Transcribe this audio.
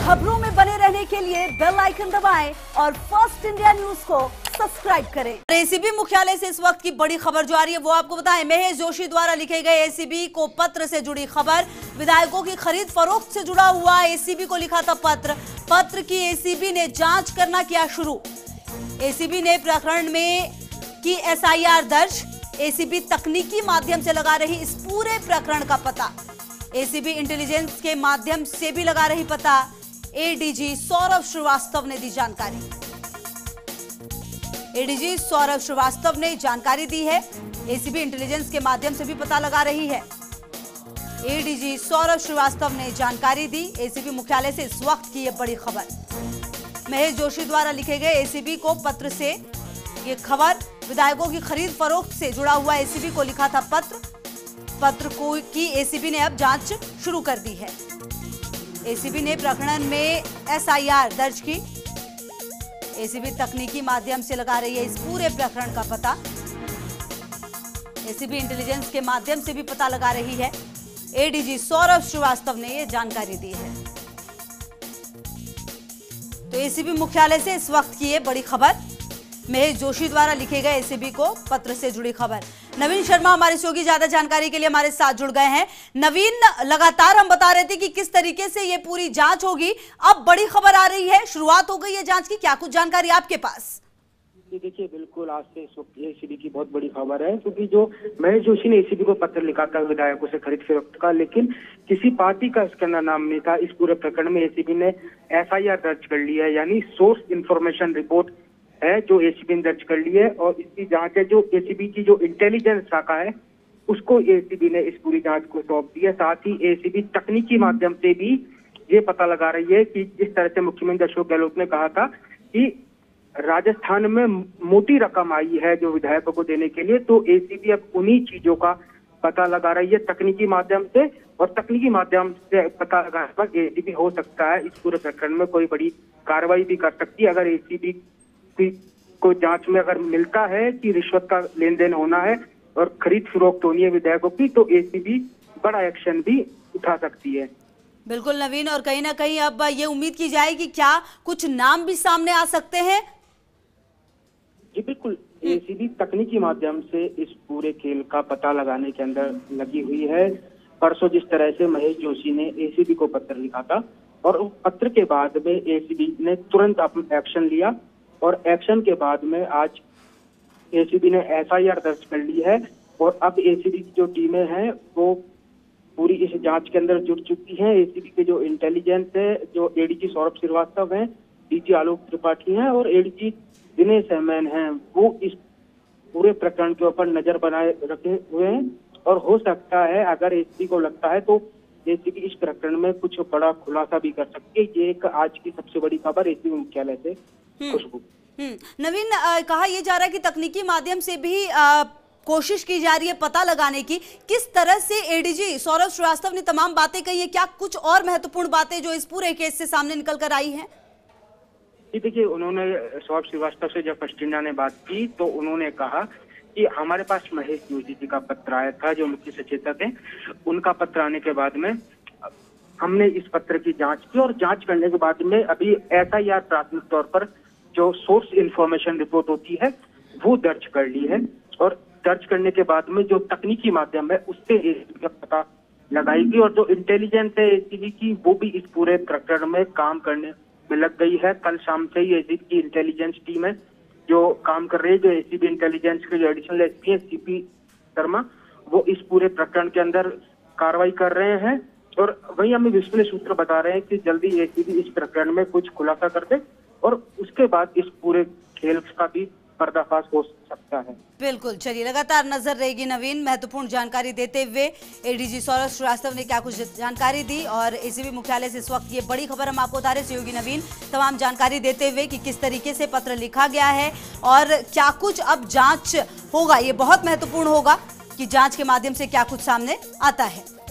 खबरों में बने रहने के लिए बेल आइकन दबाएं और फर्स्ट इंडिया न्यूज को सब्सक्राइब करें। एसीबी मुख्यालय से इस वक्त की बड़ी खबर जो आ रही है वो आपको बताएं। महेश जोशी द्वारा लिखे गए एसीबी को पत्र से जुड़ी खबर। विधायकों की खरीद फरोख्त से जुड़ा हुआ एसीबी को लिखा था पत्र की एसीबी ने जांच करना किया शुरू। एसीबी ने प्रकरण में की एसआईआर दर्ज। एसीबी तकनीकी माध्यम से लगा रही इस पूरे प्रकरण का पता। एसीबी इंटेलिजेंस के माध्यम से भी लगा रही पता। एडीजी सौरभ श्रीवास्तव ने दी जानकारी। एडीजी सौरभ श्रीवास्तव ने जानकारी दी है। एसीबी इंटेलिजेंस के माध्यम से भी पता लगा रही है। एडीजी सौरभ श्रीवास्तव ने जानकारी दी। एसीबी मुख्यालय से इस वक्त की यह बड़ी खबर। महेश जोशी द्वारा लिखे गए एसीबी को पत्र से ये खबर। विधायकों की खरीद फरोख्त से जुड़ा हुआ एसीबी को लिखा था पत्र को की एसीबी ने अब जांच शुरू कर दी है। एसीबी ने प्रकरण में एसआईआर दर्ज की। एसीबी तकनीकी माध्यम से लगा रही है इस पूरे प्रकरण का पता। एसीबी इंटेलिजेंस के माध्यम से भी पता लगा रही है। एडीजी सौरभ श्रीवास्तव ने यह जानकारी दी है। तो एसीबी मुख्यालय से इस वक्त की ये बड़ी खबर। महेश जोशी द्वारा लिखे गए एसीबी को पत्र से जुड़ी खबर। नवीन शर्मा हमारे शो की ज्यादा जानकारी के लिए हमारे साथ जुड़ गए हैं। नवीन, लगातार हम बता रहे थे कि किस तरीके से ये पूरी जांच होगी, अब बड़ी खबर आ रही है, शुरुआत हो गई है जांच की। क्या कुछ जानकारी आपके पास? देखिए, बिल्कुल आज से इस वक्त एसीबी की बहुत बड़ी खबर है, क्योंकि जो महेश जोशी ने एसीबी को पत्र लिखा था विधायकों से खरीद फरोख्त का, लेकिन किसी पार्टी का इसके अंदर नाम नहीं था। इस पूरे प्रकरण में एसीबी ने एफआईआर दर्ज कर ली है, यानी सोर्स इंफॉर्मेशन रिपोर्ट है जो एसीबी ने दर्ज कर ली है। और इसकी जांच है जो एसीबी की जो इंटेलिजेंस शाखा है उसको एसीबी ने इस पूरी जांच को सौंप दी है। साथ ही एसीबी तकनीकी माध्यम से भी ये पता लगा रही है कि जिस तरह से मुख्यमंत्री अशोक गहलोत ने कहा था कि राजस्थान में मोटी रकम आई है जो विधायकों को देने के लिए, तो एसीबी अब उन्हीं चीजों का पता लगा रही है तकनीकी माध्यम से। और तकनीकी माध्यम से पता लगाने पर एसीबी हो सकता है इस पूरे प्रकरण में कोई बड़ी कार्रवाई भी कर सकती है। अगर एसीबी को जांच में अगर मिलता है कि रिश्वत का लेन देन होना है और खरीद फरोख्त होनी है विधायकों की, तो एसीबी बड़ा एक्शन भी उठा सकती है। बिल्कुल नवीन, और कहीं ना कहीं अब ये उम्मीद की जाए कि क्या कुछ नाम भी सामने आ सकते हैं? जी बिल्कुल, एसीबी तकनीकी माध्यम से इस पूरे खेल का पता लगाने के अंदर लगी हुई है। परसों जिस तरह से महेश जोशी ने एसीबी को पत्र लिखा था और उस पत्र के बाद में एसीबी ने तुरंत अपना एक्शन लिया, और एक्शन के बाद में आज एसीबी ने एफआईआर दर्ज कर ली है। और अब एसीबी की जो टीमें हैं वो पूरी इस जांच के अंदर जुट चुकी हैं। एसीबी के जो इंटेलिजेंस है, जो एडीजी सौरभ श्रीवास्तव हैं, डीजी आलोक त्रिपाठी हैं और एडीजी दिनेश हेमैन हैं, वो इस पूरे प्रकरण के ऊपर नजर बनाए रखे हुए हैं। और हो सकता है अगर एसीबी को लगता है तो एसीबी इस प्रकरण में कुछ बड़ा खुलासा भी कर सकती है। ये एक आज की सबसे बड़ी खबर एसीबी मुख्यालय से। खुशबू नवीन, कहा यह जा रहा है कि तकनीकी माध्यम से भी कोशिश की जा रही है पता लगाने की। किस तरह से एडीजी सौरभ श्रीवास्तव ने तमाम बातें कही है? क्या कुछ और महत्वपूर्ण बातें जो इस पूरे केस से सामने निकल कर आई हैं? जी देखिए, उन्होंने सौरभ श्रीवास्तव से जब फर्स्ट इंडिया ने बात की तो उन्होंने कहा कि हमारे पास महेश जोशी जी का पत्र आया था, जो मुख्य सचेतक हैं। उनका पत्र आने के बाद में हमने इस पत्र की जांच की और जांच करने के बाद में अभी एसआईआर प्राथमिक तौर पर जो सोर्स इंफॉर्मेशन रिपोर्ट होती है वो दर्ज कर ली है। और दर्ज करने के बाद में जो तकनीकी माध्यम है उससे एसीबी का पता लगाएगी। और जो इंटेलिजेंस है एसीबी की वो भी इस पूरे प्रकरण में काम करने में लग गई है। कल शाम से ही एसीबी की इंटेलिजेंस टीम है जो काम कर रही है। जो एसीबी इंटेलिजेंस के जो एडिशनल एसपी है सीपी शर्मा, वो इस पूरे प्रकरण के अंदर कार्रवाई कर रहे हैं। और वही हमें विश्वसनीय सूत्र बता रहे हैं कि जल्दी एसीबी इस प्रकरण में कुछ खुलासा कर दे और उसके बाद इस पूरे खेल का भी पर्दाफाश हो सकता है। बिल्कुल, चलिए लगातार नजर रहेगी नवीन। महत्वपूर्ण जानकारी देते हुए एडीजी सौरभ श्रीवास्तव ने क्या कुछ जानकारी दी और एसीबी मुख्यालय से इस वक्त ये बड़ी खबर हम आपको बता रहे। सहयोगी नवीन तमाम जानकारी देते हुए कि किस तरीके से पत्र लिखा गया है और क्या कुछ अब जांच होगा, ये बहुत महत्वपूर्ण होगा कि जांच के माध्यम से क्या कुछ सामने आता है।